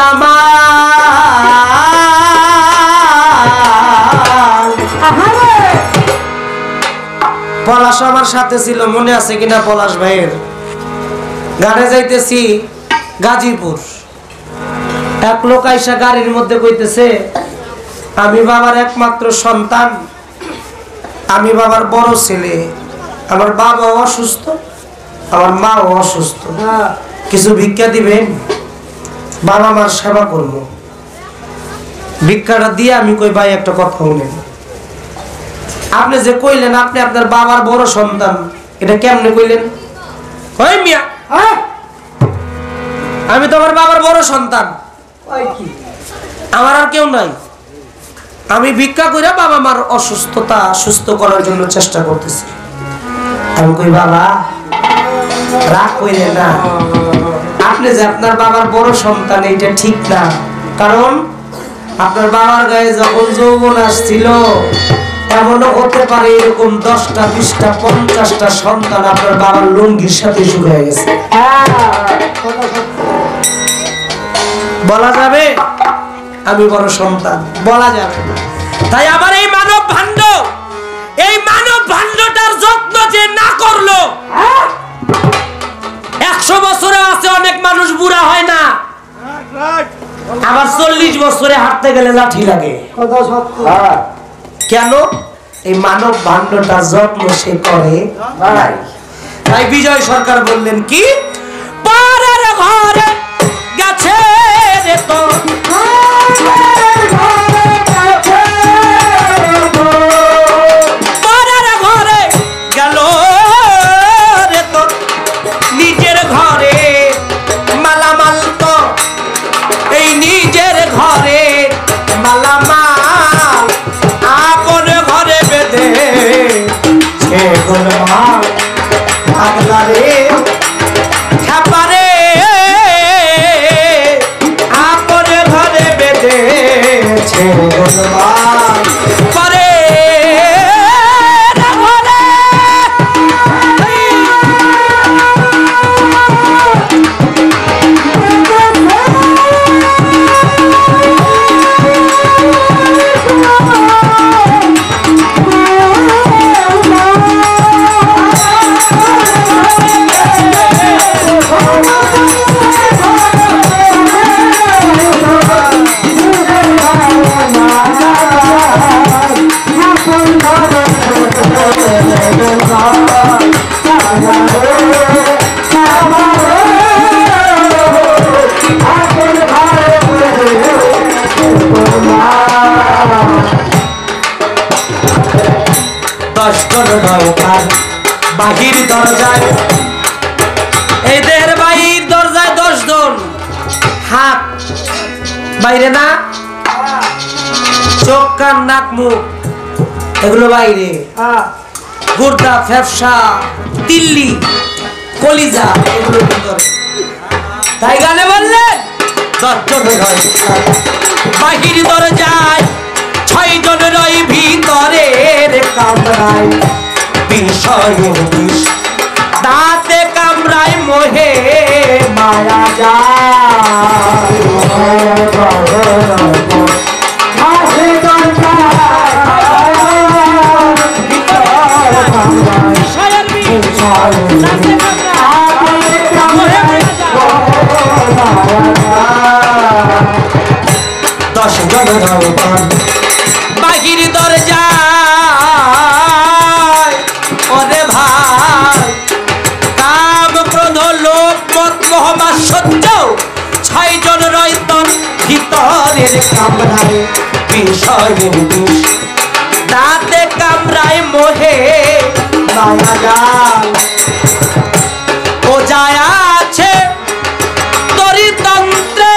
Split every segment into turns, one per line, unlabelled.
মালামাল। পলাশ আমার সাথে ছিল, মনে আছে কিনা পলাশ ভাইয়ের? গাড়ি যাইতেছি গাজীপুর, এক লোক আইসা গাড়ির মধ্যে কইতেছে, আমি বাবার একমাত্র সন্তান, আমি বাবার বড় ছেলে, আমার বাবা অসুস্থ, আমার মাও অসুস্থ, কিছু ভিক্ষা দিবেন, বাবা মার সেবা করবো। ভিক্ষাটা দিয়ে আমি কই ভাই একটা কথা শুনেন, আপনি যে কইলেন আপনি আপনার বাবার বড় সন্তান, এটা কেমনে কইলেন? ওই মিয়া, আমি তো আমার বাবার বড় সন্তান, আমার আর কেউ নাই, আমি ভিক্ষা করে বাবা মার অসুস্থতা সুস্থ করার জন্য চেষ্টা করতেছি। আমি কই বাবা রাগ কইলেন না, আপনি যে আপনার বাবার বড় সন্তান এটা ঠিক না, কারণ আপনার বাবার গায়ে যখন যৌবন আসছিল এমনও হতে পারে এরকম 10টা 20টা 50টা সন্তান আপনার বাবার লুঙ্গির সাথে শুকিয়ে গেছে। বলা যাবে আমি বড় সন্তান? বলা যাবে। তাই আবার এই মানব ভাণ্ডটার যত্ন যে না করলো, 100 বছরে আছে অনেক মানুষ বুড়া হয় না, আবার 40 বছরে হাঁটতে গেলে লাঠি লাগে। কেন? এই মানব ভাণ্ডটার যত্ন সে করে নাই। তাই বিজয় সরকার বললেন কি, পরের ঘরে গেছে রে তো, পরের ঘরে গেল রে তো, নিজের ঘরে মালামাল তো, এই নিজের ঘরে মালামাল আপন ঘরে বেঁধে সে গোলমাল আগলা রে খাপারে আপন ঘরে বেঁধে সে গোলমাল করে বাহির দরজায়, এই দেহের বাহির দরজায় 10 জন, হাত বাইরে না, চোখ কান নাক মুখ এগুলো বাইরে, গুর্দা ফেফসা তিল্লি কলিজা এগুলো ভিতরে। তাই গানে বললেন 10 জন বাহির দরজায়, 6 জন রই ভিতরের কামরায়, বিষয়ের বিষ দাঁতে কামড়ায় মোহে মায়া যায়, বাহির দরজায় ওরে ভাই কাম ক্রোধ লোভ মদ মোহ মাৎসর্য, 6 জন রইতন ভিতরের কামরায়, বিষয়ের বিষ দাঁতে কামড়ায় মোহে মায়া যায়, ও যায় আছে তরিতন্ত্রে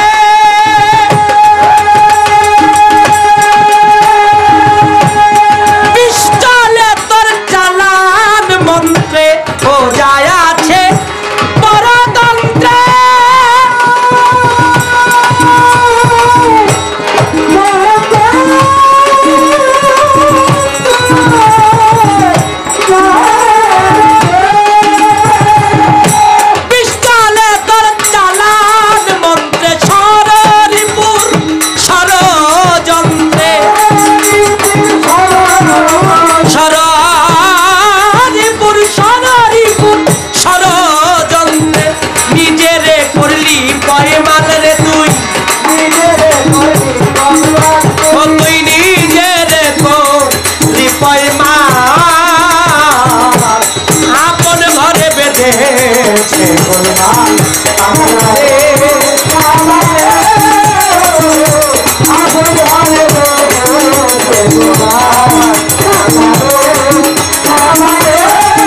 পিষ্টলে তোর চালান মন্ত্রে, ও যায় আছে পরতন্ত্রে, বেঁধেছে গোলমাল আমারে আমারে আগুন ঘরে বেঁধেছে গোলমাল আমারে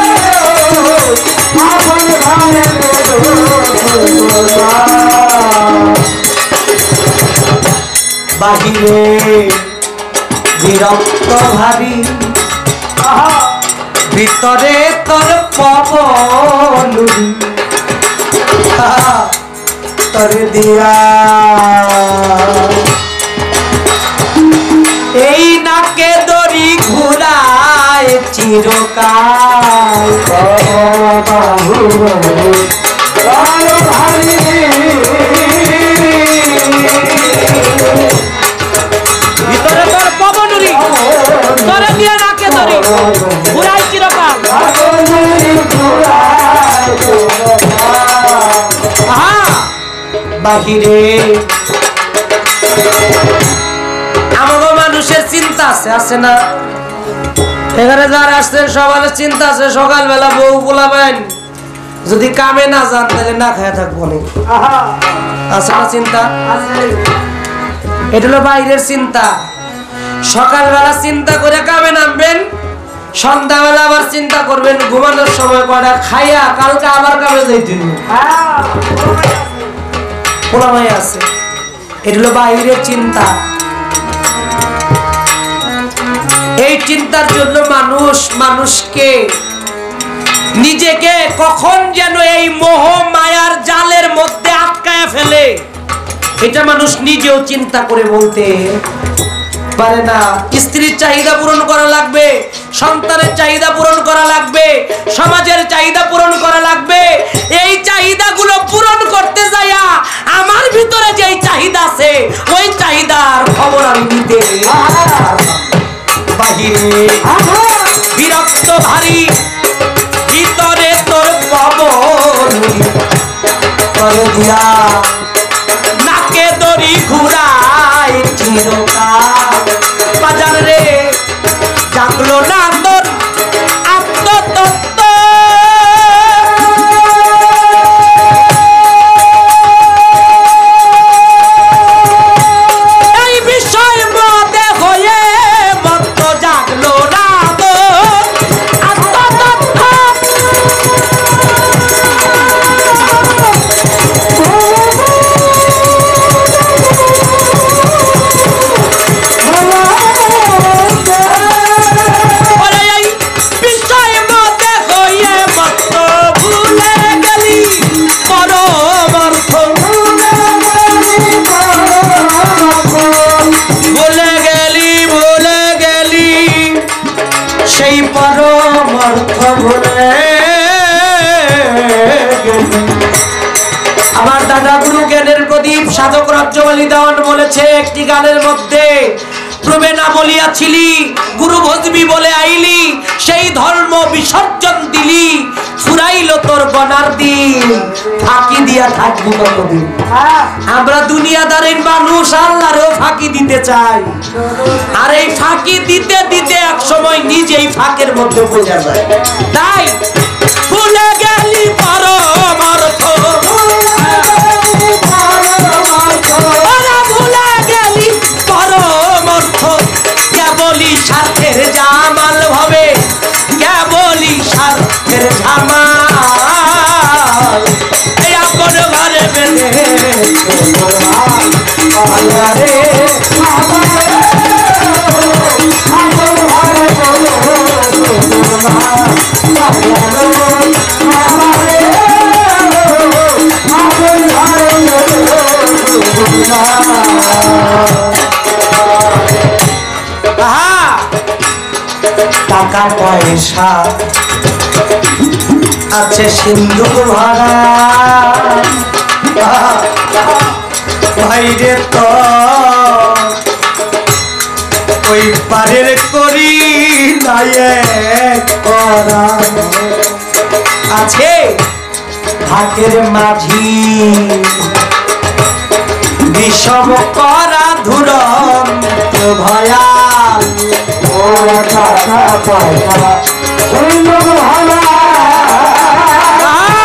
আগুন ঘরে বেঁধেছে গোলমাল বাহিরে বিরক্ত ভারী ভিতরে তোর পবন তোর দিয়া এই নাকে দড়ি ঘুরায় চিরকাল ভিতরে তোর পবনুরি তোরে দিয়ে নাকে দড়ি ঘুরায় চিরকাল বাহিরে আমাদের মানুষের চিন্তা আছে আছে না এখানে যারা আসছেন সবার চিন্তা আছে সকালবেলা বউ বলাবেন যদি কামে না যান তাহলে না খায় থাকবো না আছে না চিন্তা এটা হলো বাইরের চিন্তা সকালবেলা চিন্তা করে কামে নামবেন সন্ধ্যাবেলা আবার চিন্তা করবেন ঘুমানোর সময় কটা খাইয়া কালকে আবার কামে যাইতে পোলামাই আছে এটা হলো বাইরের চিন্তা এই চিন্তার জন্য মানুষ মানুষকে নিজেকে কখন যেন এই মোহ মায়ার জালের মধ্যে আটকায় ফেলে এটা মানুষ নিজেও চিন্তা করে বলতে পারে না স্ত্রীর চাহিদা পূরণ করা লাগবে সন্তানের চাহিদা পূরণ করা লাগবে সমাজের চাহিদা পূরণ করা লাগবে এই চাহিদাগুলো পূরণ করতে যাইয়া আমার ভিতরে যেই চাহিদা আছে ওই চাহিদার খবর আমি নিতে বাহিরে বিরক্ত ভারী ভিতরে তোর পবন করে দিয়া নাকে দড়ি ঘুরায় চিরকাল বাজার রে জাগলো না তোর আত্মতত্ত্ব এই বিষয় মতে হয়ে মত জাগলো না তোর আত্মতত্ত্ব সেই পরম অর্থ ভুলে আমার দাদা গুরু জ্ঞানের প্রদীপ সাধক রাজ্যবালী দেওয়ান বলেছে একটি গানের মধ্যে প্রবে না বলিয়াছিলি গুরু ভজবি বলে আইলি সেই ধর্ম বিসর্জন দিলি ফুরাইল তোর গনার দিন ফাঁকি দিয়া থাকবো কতদিন আমরা দুনিয়াদারের মানুষ আল্লাহরও ফাঁকি দিতে চাই আর এই ফাঁকি দিতে দিতে এক সময় নিজেই ফাঁকের মধ্যে পড়ে যায় তাই ভুলে গেলি পরম অর্থ ভুলে গেলি পরম অর্থ কেবলই স্বার্থের জামাল ভাবে কেবলই স্বার্থের জামাল এই আপন ঘরে বেঁধে টাকা পয়সা আছে সিন্ধুক ভরা বাইরে তো ওই পারের করি করা আছে হাতের মাঝি বিষম করা ধুরন্ত ভয়াল টাকা পয়সা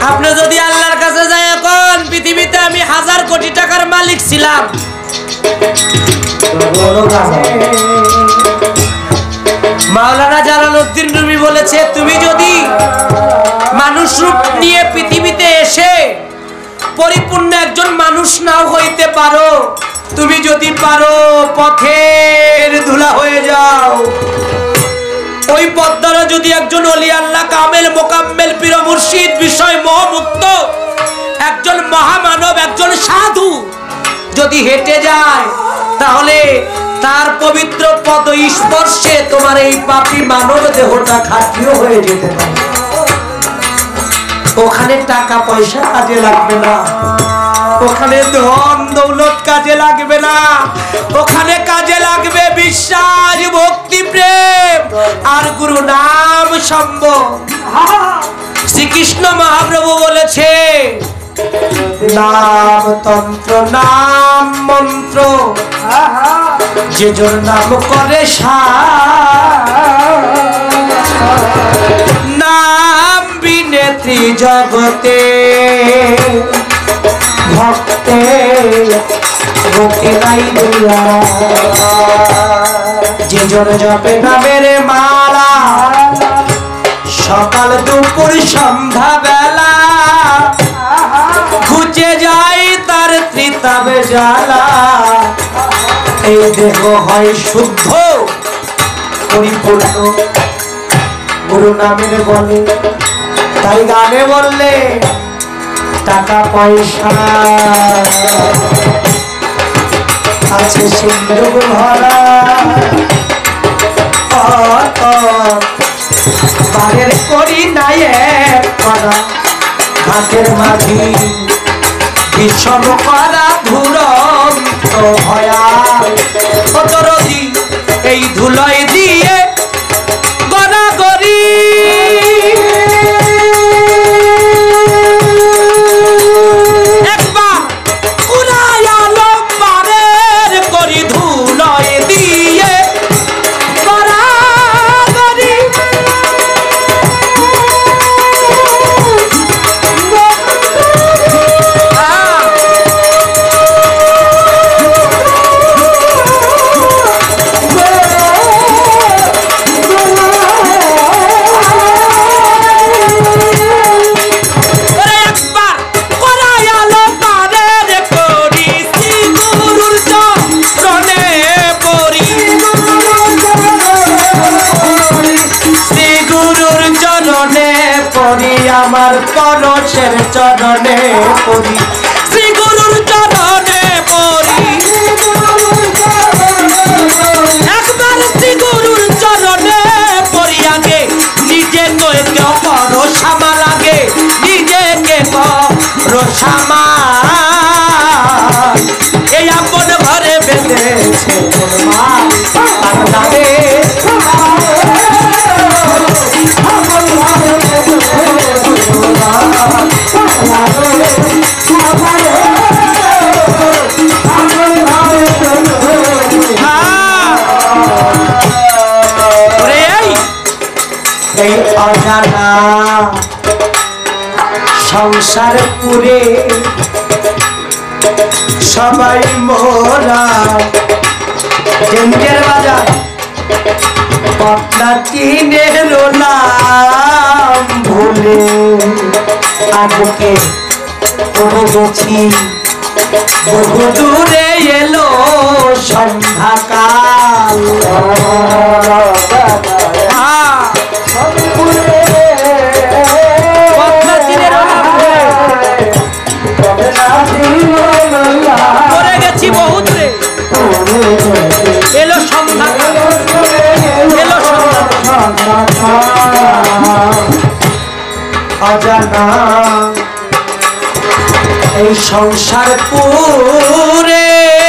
আপনি যদি আল্লাহর কাছে যায় এখন পৃথিবীতে আমি 1000 কোটি টাকার মালিক ছিলাম, মাওলানা জালালউদ্দিন রুমি বলেছে তুমি যদি মানুষ রূপ নিয়ে পৃথিবীতে এসে পরিপূর্ণ একজন মানুষ নাও হইতে পারো, তুমি যদি পারো পথের ধুলা হয়ে যাও, ওই পথ দ্বারা যদি একজন ওলি আল্লাহ কামেল মোকাম্মেল পীর মুর্শিদ বিষয় মোহমুক্ত একজন মহামানব একজন সাধু যদি হেঁটে যায়, তাহলে তার পবিত্র পদ স্পর্শে তোমার এই পাপী মানব দেহটা খাঁটিও হয়ে যেতে পারে। ওখানে টাকা পয়সা কাজে লাগবে না, ওখানে ধন দৌলত কাজে লাগবে না, ওখানে কাজে লাগবে বিশ্বাস ভক্তি প্রেম আর গুরু নাম সম্বল। শ্রীকৃষ্ণ মহাপ্রভু বলেছে নাম তন্ত্র নাম মন্ত্র যে জোর নাম করে নাম বিনে ত্রিজগতে ভক্তে ভক্তি নাই দুলা যে জোর জপে নামের মালা সকাল দুপুর সন্ধ্যা বেলা ঘুচে যায় তার ত্রিতাবে জ্বালা, এই দেহ হয় শুদ্ধ পরিপূর্ণ গুরু নামের বলে। তাই গানে বললে টাকা পয়সা আছে সিন্ধু ভরা বাড়ির করি নাই করা হাতের মাঝি বিষম করা ধুরন্ত ভয়া কতরদি এই ধুলোয় দিয়ে গড়াগড়ি একবার উড়াইয়ালো পারের করি ধুলোয় দিয়ে গড়াগড়ি আমার পরশের চরণে পড়ি শ্রী গুরুর চরণে পড়ি একবার শ্রী গুরুর চরণে পড়ি আগে নিজেকে করো সামা লাগে নিজেকে করো সামা এই আপন ঘরে বেঁধেছে মা নামে এই অজানা সংসার পুরে সবাই মোরা কেন্দ্রের বাজার পটনা কিনের নাম ভুলে আজকে পড়ে গেছি বহু দূরে এলো সন্ধ্যাকাল পড়ে গেছি বহু দূরে এলো সন্ধ্যাকাল এলো অজানা এই সংসার পুরে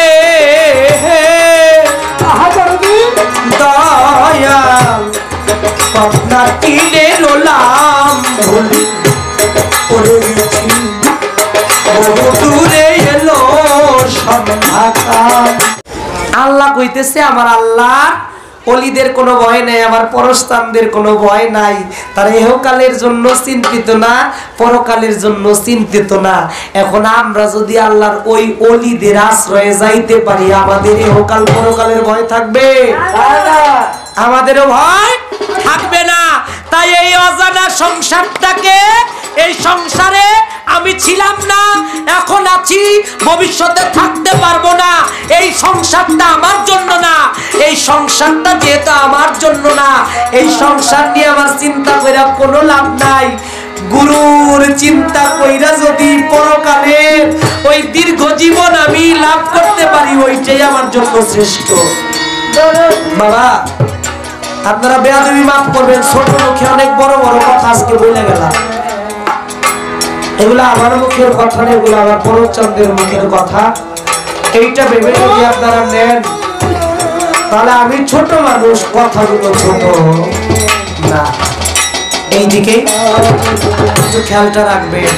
দয়া পটনা তীরে রোলাম ভুলি পড়ে গেছি বহু দূরে এলো সন্ধ্যাকাল। আল্লাহ কইতেছে আমার আল্লাহ অলিদের কোনো ভয় নাই, আমার পরস্তানদের কোনো ভয় নাই। তারা ইহকালের জন্য চিন্তিত না, পরকালের জন্য চিন্তিত না। এখন আমরা যদি আল্লাহর ওই অলিদের আশ্রয়ে যাইতে পারি, আমাদের ইহকাল পরকালের ভয় থাকবে? আমাদেরও ভয় থাকবে না। তাই এই অজানা সংসারটাকে, এই সংসারে আমি ছিলাম না, এখন আছি, ভবিষ্যতে থাকতে পারবো না। এই সংসারটা আমার জন্য না। এই সংসারটা যেহেতু আমার জন্য না, এই সংসার নিয়ে আমার চিন্তা করে কোনো লাভ নাই। গুরুর চিন্তা কইরা যদি পরকালের ওই দীর্ঘ জীবন আমি লাভ করতে পারি, ওইটাই আমার জন্য শ্রেষ্ঠ। বাবা, আপনারা বেয়াদবি মাফ করবেন, ছোট মুখে অনেক বড় বড় কথা আজকে বলে গেলাম। এগুলো আমার মুখের কথা না, এগুলো আমার পরমচন্দ্রের মুখের কথা। এইটা ভেবে যদি আপনারা নেন, তাহলে আমি ছোট মানুষ, কথাগুলো ছোট না। এইদিকে একটু খেয়ালটা রাখবেন।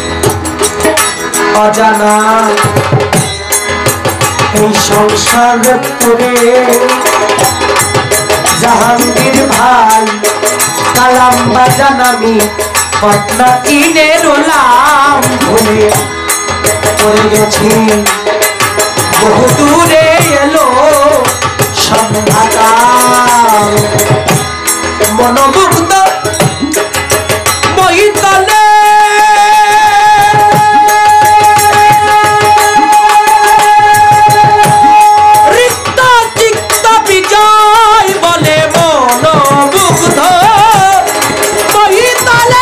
অজানা এই সংসার করে জাহাঙ্গীর ভাই কালাম বাজান আমি পাটনা কিনে রোলাম, ভুলে পড়ে গেছি বহু দূরে এলো সন্ধ্যাটা, মনোমুগ্ধ বইতলে রিক্ত চিত্ত বিজয় বলে মনোমুগ্ধ বইতলে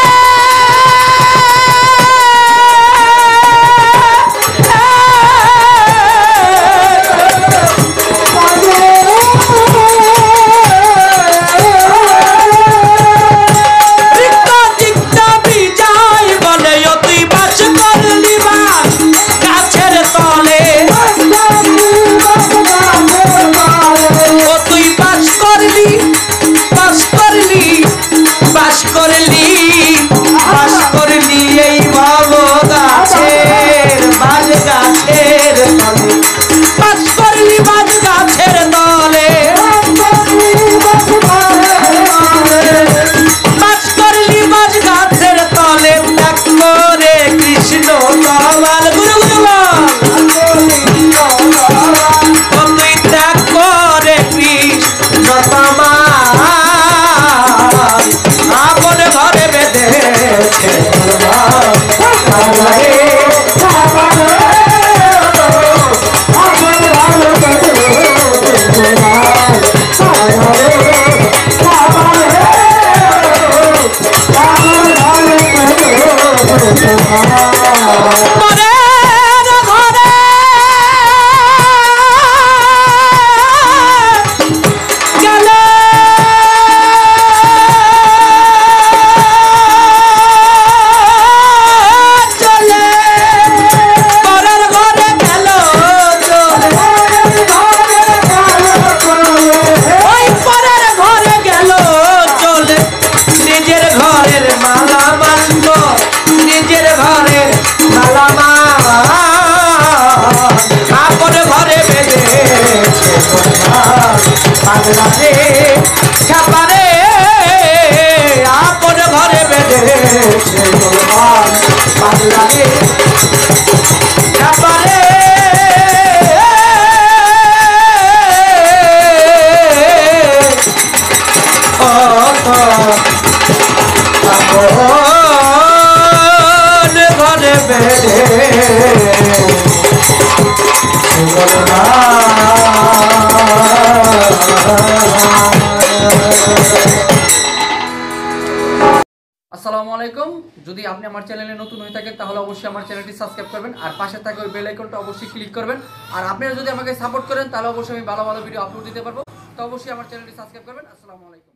আসসালামু আলাইকুম। যদি আপনি আমার চ্যানেলে নতুন হয়ে থাকেন তাহলে অবশ্যই আমার চ্যানেলটি সাবস্ক্রাইব করবেন, আর পাশে থাকা ওই বেল আইকনটা অবশ্যই ক্লিক করবেন। আর আপনারা যদি আমাকে সাপোর্ট করেন তাহলে অবশ্যই আমি ভালো ভালো ভিডিও আপলোড দিতে পারবো। তো অবশ্যই আমার চ্যানেলটি সাবস্ক্রাইব করবেন। আসসালামু আলাইকুম।